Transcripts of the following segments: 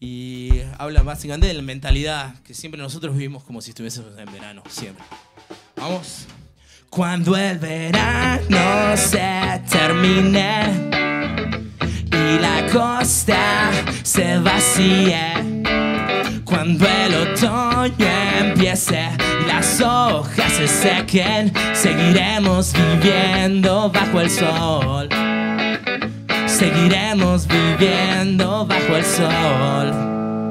Y habla básicamente de la mentalidad que siempre nosotros vivimos como si estuviésemos en verano, siempre. Vamos. Cuando el verano se termine y la costa se vacíe, cuando el otoño empiece y las hojas se sequen, seguiremos viviendo bajo el sol. Seguiremos viviendo bajo el sol.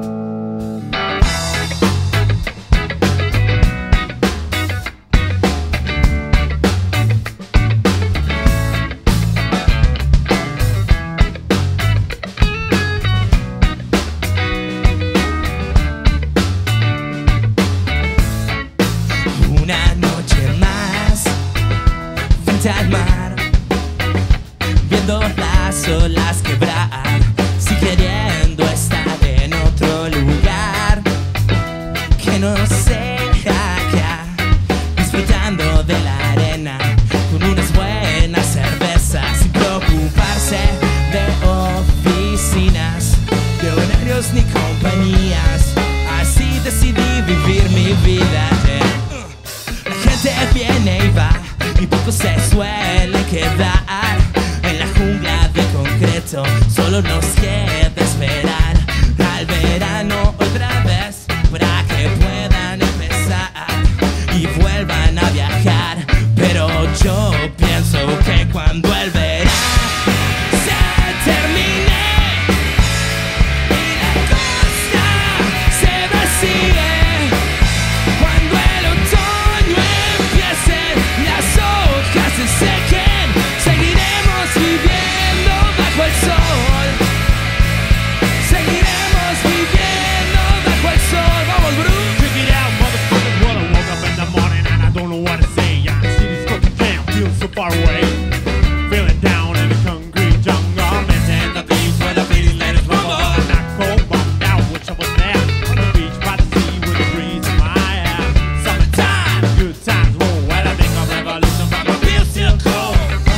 Una noche más frente al mar, viendo las olas quebrar, si queriendo estar en otro lugar que no sea acá, disfrutando de la arena con unas buenas cervezas, sin preocuparse de oficinas, de horarios ni compañías. Así decidí vivir mi vida. La gente viene y va y poco se suele quedar en la jungla de concreto. Solo nos queda esperar al verano otra vez para que puedan empezar y vuelvan a viajar. Pero yo pienso que cuando el verano se termine y la costa se vacíe, cuando el otoño empiece y las hojas se sequen, seguiremos viviendo bajo el sol. Seguiremos viviendo bajo el sol. Vamos, bro. Check it out, motherfuckers. Well, I woke up in the morning and I don't know what to say. I see this fucking camp, feel so far away. Feeling down in the concrete jungle, missing the thieves where the beating let us rumble. And I cold bummed out, wish I was there on the beach by the sea with a breeze in my hair. Summertime, good times roll. Well, I think of revolution, but my feels still cold.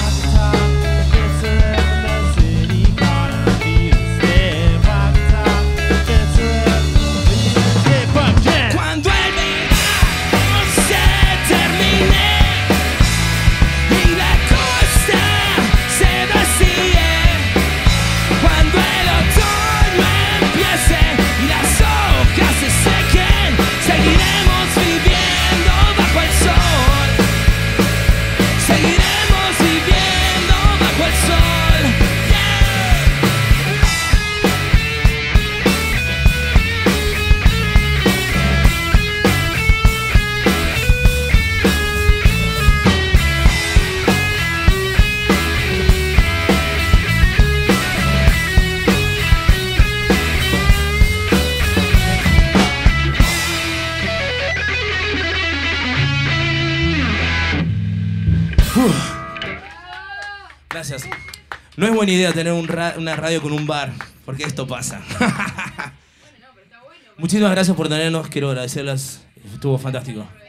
Cuando el verano se termine y la costa se vacíe, cuando el otoño empiece y las hojas se sequen, seguiremos viviendo bajo el sol. Seguiremos viviendo bajo el sol. Gracias. No es buena idea tener una radio con un bar, porque esto pasa. Muchísimas gracias por tenernos, quiero agradecerlas, estuvo fantástico.